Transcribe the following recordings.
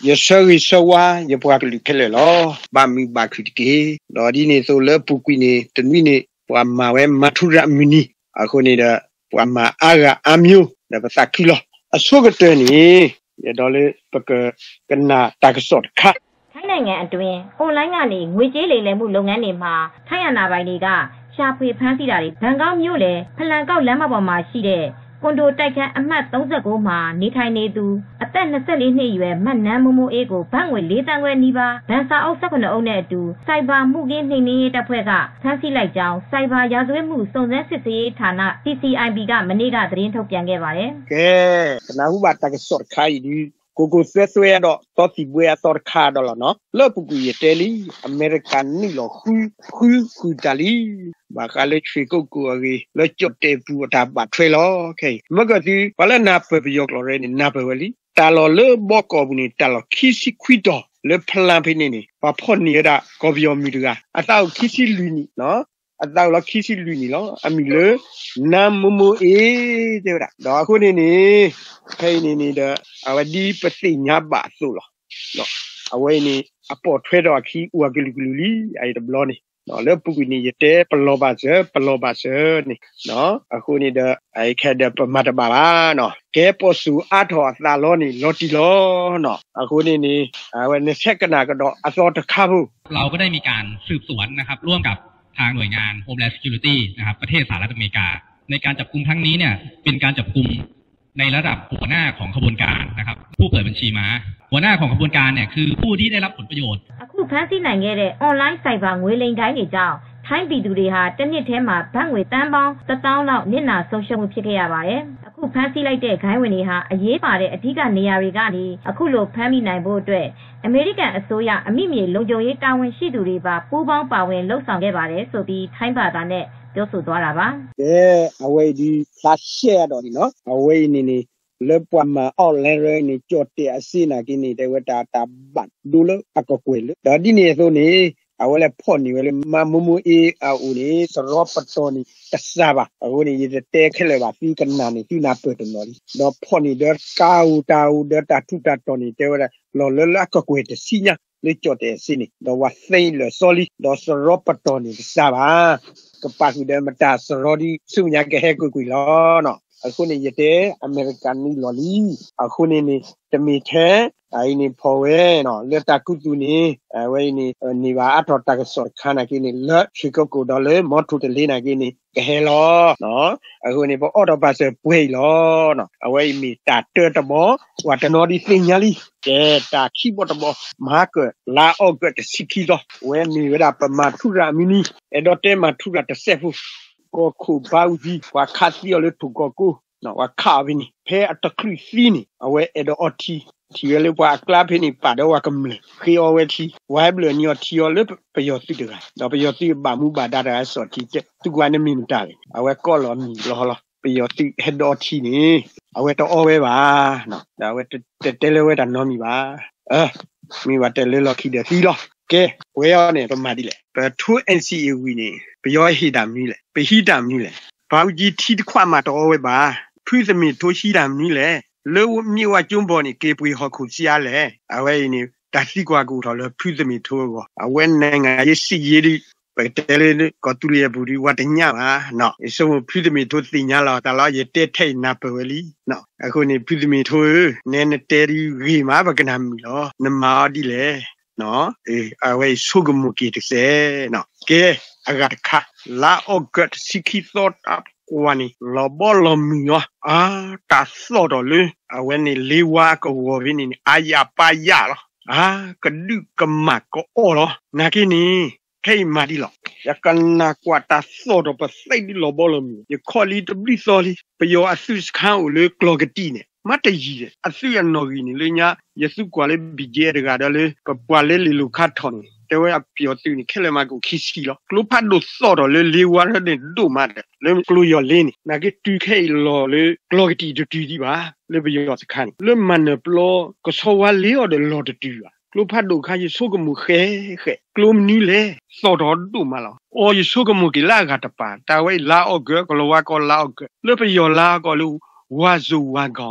有时候说话也不话离开了咯，把米把去给，老弟呢做了不归呢，等于呢，我马为马突然米呢，啊后呢的我马阿个阿မျိုး那不打去了，啊说个对呢，也到了这个跟那大个说的看。 ထိုင်းနိုင်ငံအတွင်း online ကနေငွေကြေးလိမ်လည်မှုလုပ်ငန်းတွေမှာထိုင်းအာဏာပိုင်တွေကရှာဖွေဖမ်းဆီးတာတွေဘန်ကောက်မြို့လေဖလန်ကောက်လမ်းမပေါ်မှာရှိတဲ့ကွန်ဒိုတိုက်ခန်းအမှတ်39မှာနေထိုင်နေသူအသက်24နှစ်အရွယ်မတ်နန်းမိုးမိုးအေးကိုဘတ်ငွေ4တန်းခွဲနီးပါးဗန်စာအုပ်18အုပ်နဲ့အတူစိုက်ဘာမှုကင်းနှိမ်နင်းရေးတပ်ဖွဲ့ကဖမ်းဆီးလိုက်ကြောင်းစိုက်ဘာရာဇဝတ်မှုစုံစမ်းစစ်ဆေးရေးဌာန CCIB ကမနေ့ကသတင်းထုတ်ပြန်ခဲ့ပါတယ်။ကဲကနာဟုဘာတကစော့ခိုင်ဒီကိုဆွဲတော့တော်စီပွဲတော်ခါတော့နော်လောပကူရတဲလီအမေရိကန်နီလောခူတလီဘာကလေးချီကိုရီလောချတ်တေပူတာဘတ်ထွေလောခေမကတိဘလနာပပယောကလောရဲနာပဝလီတာလောလေဘောကောဘူးနေတာလောခီစီခွီတော့လေဖလန်ဖိနေနေဘာဖော့နေတာကော်ဗီယိုမီတကအတောက်ခီစီလူနီနော်အတောက်လောခီစီလူနီလောအမီလေနာမမအေးတဲ့တော့အခုနေခိုင်းနေတဲ့အဝဒီပသိညာပါဆိုလို့နော်အဝဲနေအပေါ်ထွဲတော့ခီဥကလီလီအဲ့ဒါဘလောနေနော်လေပုကွေနေရတဲ့ပလောပါစနေနော်အခုနေတဲ့အဲ့ခက်တဲ့ပမတ်ပါပါနော်ကဲပေါ်စုအထောအသာလောနေလော်တီလောနော်အခုနေအဝဲနေဆက်ကနာကတော့အစောတခါဘူးเราก็ได้มีการสืบสวนนะครับร่วมกับทางหน่วยงาน Homeland Security นะครับประเทศสหรัฐอเมริกาในการจับกุมครั้งนี้เนี่ยเป็นการจับกุมในระดับหัวหน้าของขบวนการนะครับผู้เปิดบัญชีม้าหัวหน้าของขบวนการเนี่ยคือผู้ที่ได้รับผลประโยชน์အခုဖမ်းဆီးနိုင်ခဲ့တဲ့ online cyber ငွေလိမ်ဂိုဏ်းတွေကြောင့်ထိုင်းပြည်သူတွေဟာတစ်နှစ်ထဲမှာဘတ်ငွေတန်းပေါင်း1000လောက်နစ်နာဆုံးရှုံးမှုဖြစ်ခဲ့ရပါတယ်အခုဖမ်းဆီးလိုက်တဲ့ဂိုဏ်းဝင်တွေဟာအရေးပါတဲ့အဓိကနေရာတွေကနေအခုလိုဖမ်းမိနိုင်ဖို့အတွက်အမေရိကန်အစိုးရအမိမြေလုံခြုံရေးတာဝန်ရှိသူတွေပါပူးပေါင်းပါဝင်လှုပ်ဆောင်ခဲ့ပါတယ်ဆိုပြီးထိုင်းဘာသာနဲ့ပြောဆိုသွားတာပါကဲအဝေးဒီ flash share တော့ဒီနော်အဝေးနေလေပွားမအော်လဲရဲနေကြော့တဲ့အစီနာကိနေတဲ့ဝတာတာဘတ်ဒူလအကကွေလဒါဒီနေဆိုနေအဝဲလေဖော့နေဝဲလေမမမအေးအူနေစရောပတော်နေတစားပါအခုနေရတဲ့ခဲလေပါပြီးကနာနေပြီးနာပတ်တယ်နော်တော့ဖော့နေတဲ့ကာူတာူဒတာထူတာတော်နေတဲ့ဝဲလော်လလကကွေတစီညာလေကြော့တဲ့စီနေတော့ဝသိလေဆော်လီတော့စရောပတော်နေတစားပါကပါကူတဲ့မတာစရောဒီစုညာကဟဲကွေလောနော်အခုနေရတဲ့အမေရိကန်နီလော်လီအခုနေတမီထဲအိုင်းနေဖော်ဝဲနော်လက်တကုတူနေဝဲနေပါအထော်တကစောခါနာကိနေလက်ချီကိုဒေါ်လေမော်ထူတလေးနာကိနေကဟဲလောနော်အခုနေပေါ်အော်တော့ပါစပွေလောနော်အဝဲမီတာတတမောဝတ်တနော်ဒီစင်ညာလီကဲတာခိဘောတမောမာကလာအော့ကတစီခီလောဝဲမီဝဒပမာထူရာမီနီအဲ့တော့တဲမှာထူရာတဆက်ဘူးကိုခုဘောက်ကြီးဝါခတ်စီရလေတူကိုကိုနော်ဝါခါဗီနီဖဲအတခရီစီနီအဝဲအဲ့တော့အတီทีเรียกว่ากล้าเพนี่ปัดว่ากำเลยคือเอาไว้ที่ไว้เบลนี่ที่เอาเลยประโยชน์ที่เดือดเราประโยชน์ที่บามูบาดาได้สอดที่เจ้าทุกวันนี้มีมันได้เอาไว้ก็รอมีรอประโยชน์ที่เฮดอที่นี่เอาไว้ต้องเอาไว้บ้าเนาะเอาไว้เตเลยไว้ดันน้องมีบ้ามีว่าเตเลยเราคิดเดือดที่หรอแกเว้ยเนี่ยประมาณนี้แหละแต่ทุก NCAV นี่ประโยชน์ฮิดามีแหละไปฮิดามีแหละบางทีที่ความมาต้องเอาไว้บ้าพื้นจะมีทุกฮิดามีแหละလောမြေဝကျုံပေါ်နေကေပွေဟခုစီရလေအဝဲနေတတိကွာကူထော်လဖူးသမီထိုးကောအဝဲနိုင်ငံရေးစီရေးဒီပဲတဲလေကတူရဘူဒီဝတ်ညပါနော်အစုံဖူးသမီထိုးတင်ညာလာတလာရတဲ့ထိတ်နာပဝလီနော်အခုနေဖူးသမီထိုးနဲနတဲရီရီမာဘကနာမီလောနမာဒီလေနော်အဝဲဆုကမှုကီတစေနော်ကဲအဂတ်ခလာအော့ဂတ်စီခီသော့ပ်วันนี้เราบ่เรามีวะตาสอดเลยวันนี้เลวะก็วัววินี่อายาปายาหรอกระดึกกระหมักก็อ้อหรอนากินี่ให้มาดิหรออยากกันนากว่าตาสอดไปใส่ดิเราบ่เรามีอย่าคอลีตบลิซอลีไปโยอาสุสข้าวเลยกลอกตีเนี่ยมาแต่ยีเลยอาสุยันนอกินี่เลยเนี่ยยาสุกว่าเลยบิเจรกาดเลยกับว่าเลยลูกค้าทอนแต่ว่าพี่อตื่นนี่แค่เลยมากูคิดสิหรอกลูกพัดดูสอดเลยเลวะเนี่ยดูมาเด้เลยกลัวยอเล่นี่นากิตุแค่รอเลยกลอกตีดูดีบ้าเลยไปยอสักขันเลยมันเนี่ยปลอก็สวาเลี้ยวเดรอดูดีอ่ะกลูพัดดูข้าจะสู้กับมือเข่กลูมนี่เลยสอดดูมาแล้วโอ้ยสู้กับมือกี่ลากาตปาแต่ว่าลาออกก็รู้ว่าก็ลาออกเลยไปยอลาก็รู้ว่าจูว่ากองโ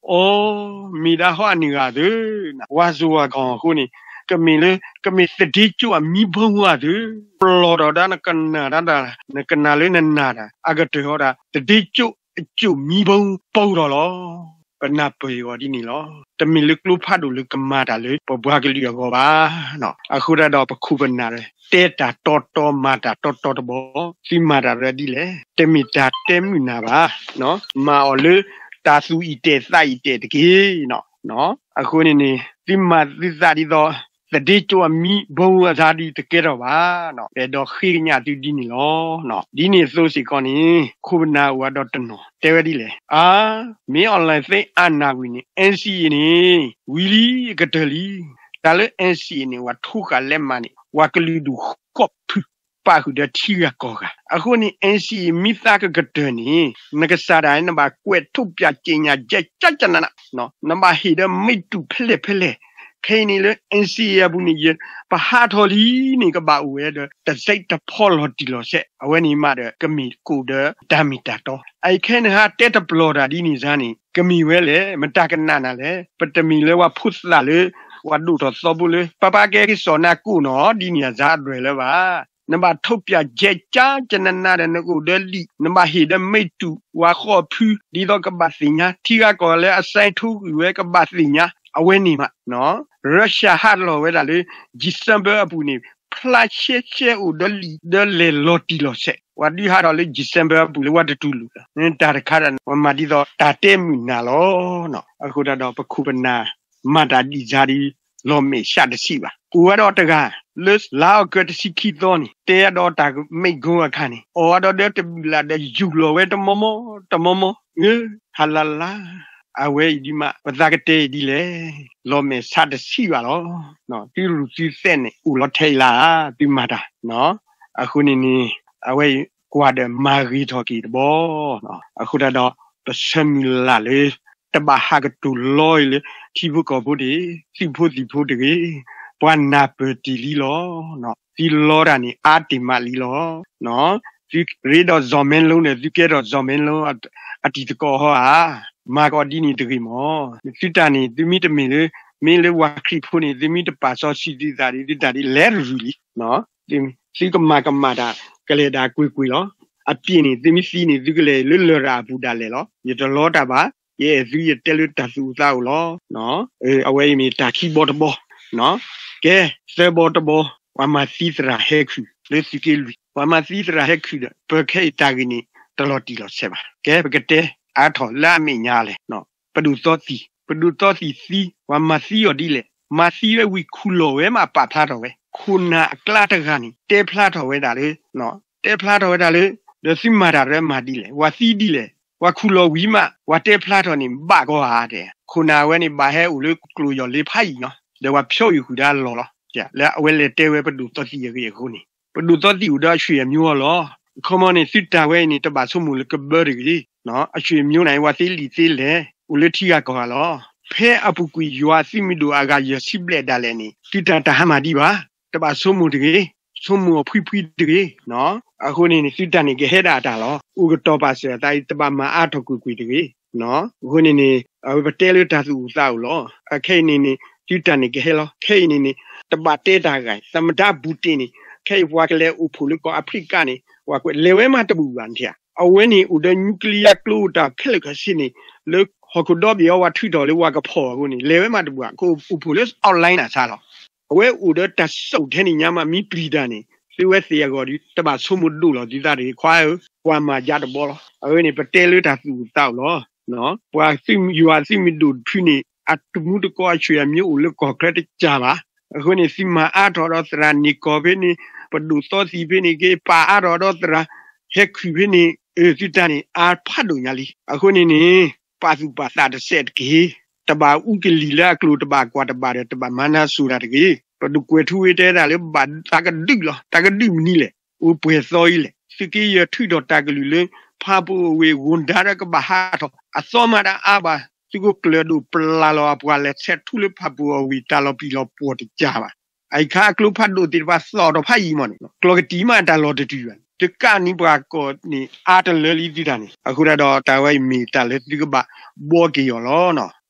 มีดาหัวนี่ก็เด้อนะว่าซัวกองคู่นี่ก็มีเลยก็มีสติจั่วมีบ่หัวเด้อปลอดดานกันนาดานกันนาเลยนันนาดาอากาศฮอดาสติจั่วมีบ่ปูดอลอปนาเปยว่าดินี่ลอแต่มีลึกลูกพาดูลึกกมาดาเลยบ่บ่กะลีก็บาเนาะอะคูดาดอปคูบนาเลยเตตาตอมาดาตอตบสิมาดาเรดิเลยเตมิตาเตมินาบาเนาะมาออเลตาซูอีเตไซเตตะกีเนาะอะคูนี่สิมาสิซาดิดอสติจั่วมีบ่อาซาดิตะเกดอบาเนาะเดดอခိญาติดินี่ลอเนาะดินี่โซสิกอนี่คูบนาวัดดอเตวดิเลยมีออนไลน์เซอานาวินี่ NCA นี่วิลีกะตลีตาเล NCA นี่ว่าทุกะเลมานี่ว่ากลีดูกอบทุปาคุดะทีกะกอกะအခုนี่ NCA မိသားကကတနီနကစားတိုင်းနဘာကွဲထုတ်ပြကျင်ညာကြက်ကြကြနနော်နဘာဟီဒမိတူဖလက်ခဲနေလေ NCA ဘူးနီပဟာထော်လီနေကဘာဝဲတစိတ်တဖော်လို့တီလို့ဆက်အဝဲနီမတဲ့ကမီကိုဒဒမီတာတော့အိုက်ခဲနဟာတက်တဘလော်ဒါဒီနီဇာနီကမီဝဲလေမတကနနာလေပတမီလေဝဖုစလာလေဝဒုတော့စောဘူးလေပပကဲကိစောနာကူနော်ဒီနီဇာတွေလေပါနဘာထုတ်ပြကြက်ကြကျနနာတဲ့နကုဒလီနဘာဟီဒမိတူဝါခောဖူဒီတော့ကဘာစညာတီကကောလေအဆိုင်ထူဝဲကဘာစညာအဝဲနေမှာနော်ရုရှားဟာလောဝဲတာလေဒီဇမ်ဘာအပူနေဖလာရှက်ရှက်ဦးဒလီဒလေလော်တီလော်ဆက်ဝါဒီဟာတော့လေဒီဇမ်ဘာအပူလေဝတ်တူလူနင်တာခါရဝမဒီတော့တာတဲမီနာလောနော်အခုတော့ပခုပနာမတာဒီဇာဒီလောမေရှာတစီပါကိုကတော့တကားလစ်လာကတစီခီတော့နေတဲတော့တာမိတ်ကုန်းအခါနေအော်တော့တဲ့လာတဲ့ယူလောဝဲတမမဟာလာလာအဝဲဒီမှာပဇာကတေဒီလေလောမေရှာတစီပါလောနော်ဒီလူစီစက်နေဦးလောထဲလာဒီမှာတာနော်အခုနေအဝဲကွာတဲ့မာဂီထော်ကီဘောနော်အခုတော့ပစမီလာလေတဘာဟာကတူလောလေတီဘုကဘုဒီစီဖို့တကေပဝနာပတီလီလောနော်ဒီလောရာနီအာတီမာလီလောနော်ဒီရီတော့ဇော်မင်းလုံးနဲ့ဒီကဲတော့ဇော်မင်းလုံးအတီတကောဟောဟာမာကောဒီနီတကေမောစစ်တနီဒီမီတမီလေမင်းလေဝါခရီဖုန်ဒီမီတပါဆောစီဒီတာဒီလဲရူလီနော်ဒီစီကမာတာကလေတာကွေလောအပြင်းနေဒီမီစီနေဒီကလေလွရာဘူတာလေလောရတလောတာပါရဲ့ဇီးတဲလူတဆူသောလောနော်အဝဲမီတာခီဘောတဘောနော်ကဲစေဘောတဘောဝမစီစရာဟဲခုလေစီကီလူဝမစီစရာဟဲခုပခဲတာဂီနီတလော်တီလောဆက်ပါကဲပကတဲ့အာထော်လာမီညာလေနော်ပဒူသောစီစီဝမစီယောဒီလေမစီရဝီခုလောဝဲမှာပါထားတော့ဝဲခုနာအကလာတကနီတဲဖလာတော်ဝဲတာလေနော်တဲဖလာတော်ဝဲတာလေဒစီမာတာရဲမာဒီလေဝါစီဒီလေဝါခုလောဝီမဝါတဲဖလာတော်နေဘာကောဟာတဲ့ခုနာဝဲနေဘာဟဲဦးလေကလူယောလေဖိုင်နော်ဒါဝါဖြောယူခူဒါလောကြလဲအဝဲလေတဲဝဲပဒူတော်စီရေခုနေပဒူတော်တီဦးဒါရွှေမျိုးလောခမနေစစ်တာဝဲနေတပါဆုမှုလေကဘရီကြီးနော်အရွှေမျိုးနိုင်ဝါသေးလီသေးလေဦးလေထီကကောလောဖဲအပူကွီယွာစီမီဒိုအာဂါယစီပလက်ဒါလဲနေတိတတဟမဒီပါတပါဆုမှုတကြီးဆုမှုဖွိတကြီးနော်အခုနေစစ်တနေကဟဲတာတာလောဦးကတော့ပါစဲတိုင်တပါမအားထုတ်ကွီတကြီးနော်အခုနေဘတဲလတာစုစောက်လောအခဲနေစစ်တနေကဟဲလောခဲနေတပါတဲတာကသမဒဘူတင်နေခဲဝါကလေးဥဖူလကောအဖရိကနေဝါကွလေဝဲမှာတပူပန်ထအဝဲနေဦးဒနျူကလ িয়ার ကလိုတာခဲလကစီနေလေဟော်ကဒေါ်ဘီယောဝါထွီတော်လေးဝါကဖော်ကိုနေလေဝဲမှာတပူကိုဥဖူလေးအောက်လိုင်းတာစားလောအဝဲဦးဒတဆုတ်တဲ့ညမှာမီပလီတာနေသေဝဲစီရကောဒီတပါဆုမှုတို့လောဒီသားတွေခွာဝါမှာကြတဘောလောအဝဲနေပတဲလေးတာသူတောက်လောနော်ပွာစီယူအာစီမီဒူထွီနေအတမှုတကောချွေမျိုးလေကောကရက်ကြပါအခုနေစီမာအာတော်တော်စရာနီကောဘင်းနေပဒူသောစီဘင်းနေကေပါအာတော်တော်စရာဟက်ခူဘင်းနေစစ်တန်အာဖတ်လို့ညာလီအခုနေပါစုပါစာတစ်ဆက်ကေတဘာဥကလီလာကလိုတဘာကွာတဘာတဘာမနာဆူရာတကေပဒူကွေထူဝဲတဲ့တာလေဘာတာကဒိလောတာကဒိမနီလေဥပွေစောကြီးလေစကီရထွီတော်တာကလူလေဖာပူဝေဝန်ဒါရကဘာဟာတော့အစောမတာအာဘာသူကကလဒူပလာလောပွာလက်ဆက်ထူလေဖာပူဝီတာလောပီလောပေါ်တကြပါအိုက်ခါကလုဖတ်တို့တိပါစောတော့ဖိုင်မနော်ကလောကတီမတာလောတတူရတကနိဘရာကိုနီအာတလလီဒီတန်အခုတော့တာဝိုင်မီတာလေဒီကဘာဘောကီယောလောနော်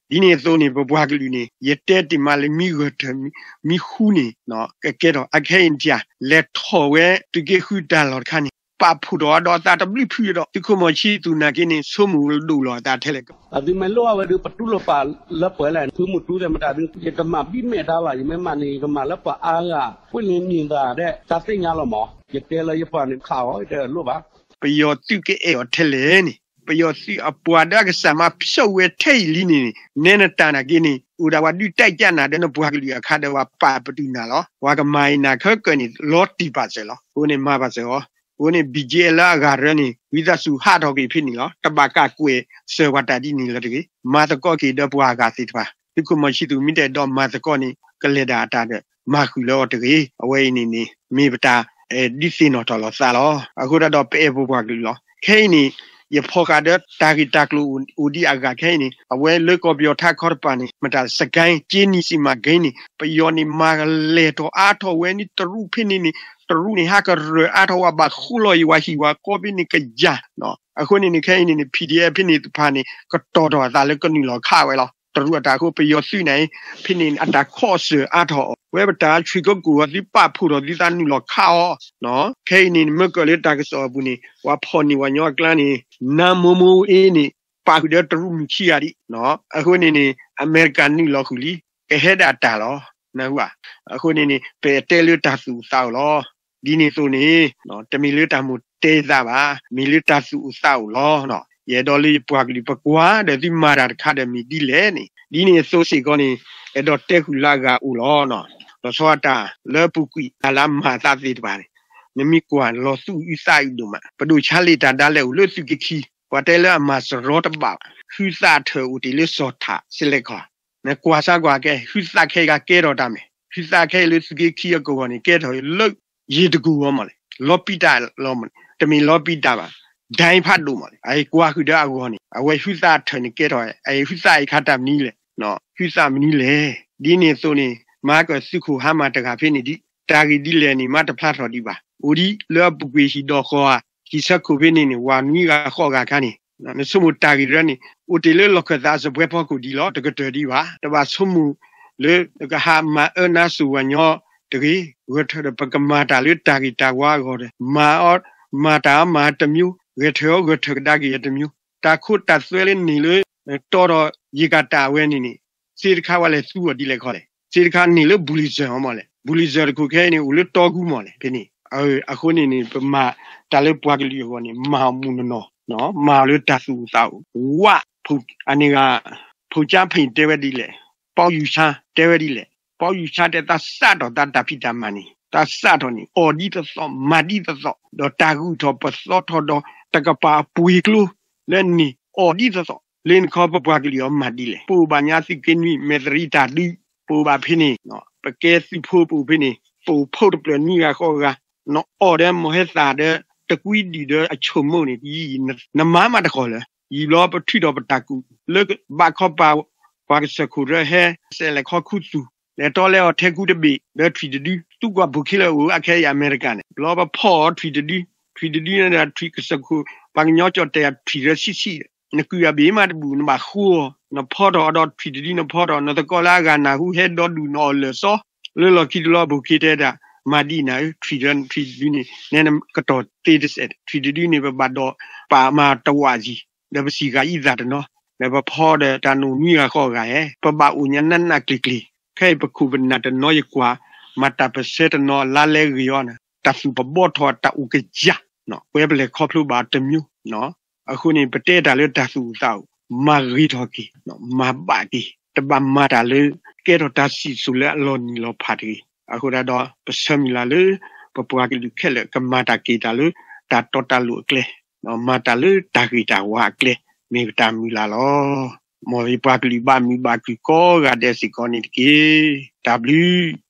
ဒီနေ့ဆိုနေဘဘွားကလူနေရတဲ့တိမလေးမိရထမိခုနေနော်ကဲတော့အခိုင်ကြလက်ထော်ဝဲတကယ်ခုတာလော်ခါနေပါဖူတော့တာတပလိဖူတော့ဒီခုမရှိသူနာကိနေဆုမှုလူလော်တာထဲလေ Abi melo awal patulo pa lepo lah tu mutu dia mata bin je kema bi me da la me mani kema lepo ala pun ni da de ta tin ya lo mo je te la ye pa ni khaw de lo ba ပယောတုကေအောထဲလေနိပယောစီအပွားဒါကစမဖြုတ်ဝဲထိတ်လီနေနဲနတနာကိနေဥဒါဝဒုတိုက်ကြနာတဲ့ဘွားကလေးအခါတော့ပါပတူနာလောဝါကမိုင်းနာခကနိလောတီပါစေလောဟိုနေမပါစေဟောဟိုနေဘီဂျေလာဂါရနိဝိသစုဟာတော့ကိဖြစ်နေလောတပါကကွေဆေဝတာဒီနေလတကေမာတကောကိဒဘွားကစီတပါဒီကမရှိသူမိတဲ့တော့မာတကောနိကလေဒါတာတဲ့မာခုလောတကေအဝဲနေနေမိပတာဒီစီနော်တော်လောစားလောအခုတော့ပဲဘဘွားကလေးလောခဲနေရဖောကတဲ့တာဂီတက်လူဦးဒီအကခဲနေအဝဲလေကောပြောထားခေါ်ပါနေမတာစကိုင်းကျင်းနီစီမဂိနေပယောနေမာလေတော့အားတော်ဝဲနေတရုဖိနေနေတရုနေဟာကရအားတော်ဘာခုလောယဝဟီဝါကောပိနေကကြနော်အခုနေခဲနေ PDF ဖိနေတဖာနေကတော်တော်ဒါလည်းကနီလောခဝဲလောတရုအတာကိုပယောစုနိုင်ဖိနေအတာခော့ဆအားတော်ဝဲပတာချွေကကူဝဒီပဖူတော်ဒီတန်နီလောခါနော်ခဲနေမကလေးတာကစောဘူးနေဝါဖော်နေဝညောကလန်နေနာမမူအေးနေပါခုတဲ့တရုမြချီရည်နော်အခုနေအမေရိကန်နီလောခုလီကဟဲဒါတာလောနော်ဟာအခုနေပဲတဲလတာစုစောက်လောဒီနေဆိုနေနော်တမီလတာမှုတဲစားပါမီလတာစုစောက်လောနော်ရဲတော်လေးပွားကလေးပကွာတဲ့ဒီမာရာခါဒမီဒီလဲနေဒီနေဆိုစီကောနေအဲ့တော့တဲခုလာကဦးလောနော်လောစောတာလေပုကွီအလာမာသာတိတပါလေနမီကွာလောစုဥဆိုင်ဒုမပဒုချာလီတာဒါလဲဦးလို့စုကခီဝတဲလာမစရောတပါဟူစာထေဦးဒီလစောတာစလက်ခွာနကွာစားကွာကဲဟူစာခဲကကဲတော့တမယ်ဟူစာခဲလို့စုကခီကောကနေကဲတော့လုတ်ရေတကူရောမလဲလောပီတာလောမတမီလောပီတာပါဒိုင်ဖတ်လို့မလဲအဲကွာခုဒါကောနေအဝဲဟူစာထေနေကဲတော့အဲဟူစာခါတမနီးလေနော်ဟူစာမနီးလေဒီနေဆိုနေမာကစုခုဟာမတကဖြစ်နေဒီတာဂီဒီလေနေမတဖတ်တော်ဒီပါဦးဒီလောပုကွေရှိတော့ခေါ်ဒီစခုဖြစ်နေဝါနွီကခေါ်ကခါနေနဆုမတာဂီရနေဦးတေလေလောကသားစပွဲဖို့ကိုဒီလောတကတော်ဒီပါတပါဆုမှုလေကဟာမအနာစုဝညောတကြီးဝထပကမာတာလေတာဂီတာဝါခေါ်တယ်မာအော်မာတာမာတမျိုးဝထရောဝထတာဂီတမျိုးတာခုတဆွဲလေးနေလေတော်တော်ရေကတာဝဲနေနေစေတခါဝလဲစုဒီလေခေါ်တယ်စေတခါနေလေဘူလီဇာမော်လေဘူလီဇာကိုခဲနေဦးလေတော်ကူမော်လေဖြစ်နေအခုနေပမာတာလေပွားကလေးဟောနေမာမှုနော်မာလေတဆူတောက်ဝဖုအနေကဖုချဖိန်တဲဝဲဒီလေပေါယူချာတဲဝဲဒီလေပေါယူချာတဲ့တဆတ်တော့တပိတမနီတဆတ်တော့နီအော်ဒီသောမာဒီသောတော့တာကူတော့ပစောတော့တကပါပွေကလူလဲနီအော်ဒီသောလင်းခေါ်ပွားကလေးမာဒီလေပူဘာညာစီကင်းဝီမေဒရီတာဒီပူဘာဖိနေနော်ပကဲစီဖိုးပူဖိနေပူဖို့ပလနီကခေါ်ကနော်အော်တယ်မဟက်စာတဲ့တကွီဒီတဲ့အချုံမုန်နေဒီနမမတခေါ်လေဤလောပထိတော့ပတကူလက်ဘခောပါဘာကစခုရဟဲဆဲလက်ခောခုစုလေတော်လေထဲကူတပိလက်ထရီဒီသူကဘူခိလောအခဲအမေရိကန်လောပဖော်ထရီဒီနဲ့ထရီကစခုဘာညောချတဲ့ထရီရစီနကူရဘေးမှာတဘူးနမခူနဖော်တော့ထရီဒီနဖော်တော့နတကောလာကနာဟုဟဲတော့ဒူနော်လေစောလောခိလောဘူခိတဲ့တာမာဒီနာထရီဒီနေနကတော့တေးတဲ့ထရီဒီနေဘတ်တော့ပါမာတဝါကြီးဒါပစီကဤဇာတနော်လေဘဖောတဲ့တနူမီကခေါ်ကဲပပဦးညနနကလီကလီခဲပခုဘနတနော်ရကွာမတာပစက်နော်လာလေရီယောနာတဆူပဘောထောတာဥကကြနော်ဝဲဘလေခေါပလူပါတမျိုးနော်အခုနေပတဲတာလေတဆူတောက်မာရီထော်ကီနော်မာဘာကီတပမာတာလေကဲတော့တစီဆူလေလောနီလောဖာတီအခုတော့ပစမီလာလေပပွားကလူခဲလေကမာတာကီတာလေတာတော်တာလူကလေနော်မာတာလေတာကီတာဝါကလေမေတာမီလာလောမော်ရီပွားကလူဘာမီဘာကီကောကတဲ့စီကောနီတကီ W